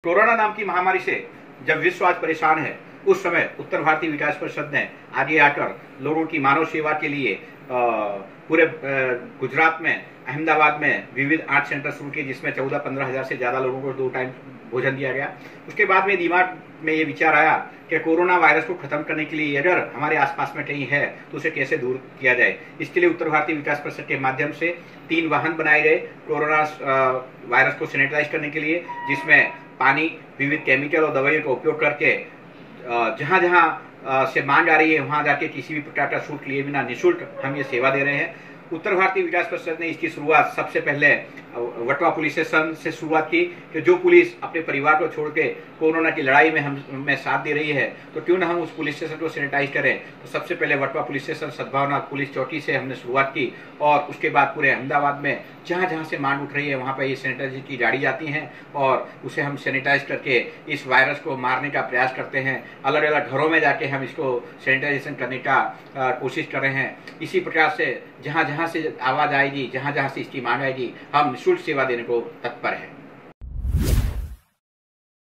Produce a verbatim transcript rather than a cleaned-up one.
Corona नाम की महामारी से जब विश्व आज परेशान है, उस समय उत्तर भारतीय विकास परिषद ने आगे आकर लोगों की मानव सेवा के लिए आ, पूरे गुजरात में, अहमदाबाद में विविध आठ सेंटर शुरू किए, जिसमें चौदह पंद्रह हजार से ज्यादा लोगों को दो टाइम भोजन दिया गया। उसके बाद में दिमाग में ये विचार आया कि कोरोना वायरस को खत्म करने के लिए अगर हमारे आसपास में कहीं है तो उसे कैसे दूर किया जाए। इसके लिए उत्तर भारतीय विकास परिषद के माध्यम से तीन वाहन बनाए गए कोरोना वायरस को सैनिटाइज करने के लिए, जिसमें पानी, विविध केमिकल और दवाइयों का उपयोग करके जहां जहां से मांग आ रही है वहां जाके किसी भी प्रकार का शुल्क लिए बिना निःशुल्क हम ये सेवा दे रहे हैं। उत्तर भारतीय विकास परिषद ने इसकी शुरुआत सबसे पहले वटवा पुलिस स्टेशन से शुरुआत की कि जो पुलिस अपने परिवार को छोड़ के कोरोना की लड़ाई में हम में साथ दे रही है, तो क्यों ना हम उस पुलिस स्टेशन को सैनिटाइज करें। तो सबसे पहले Vatva police station Sadbhavna police चौकी से हमने शुरुआत की और उसके बाद पूरे अहमदाबाद में जहां जहां से मांग उठ रही है वहां पर ये सैनिटाइजर की गाड़ी जाती हैं और उसे हम सैनिटाइज करके इस वायरस को मारने का प्रयास करते हैं। अलग अलग घरों में जाके हम इसको सैनिटाइजेशन करने का कोशिश कर रहे हैं। इसी प्रकार से जहां जहां से आवाज आएगी, जहां जहां से इसकी मांग आएगी, हम निःशुल्क सेवा देने को तत्पर है।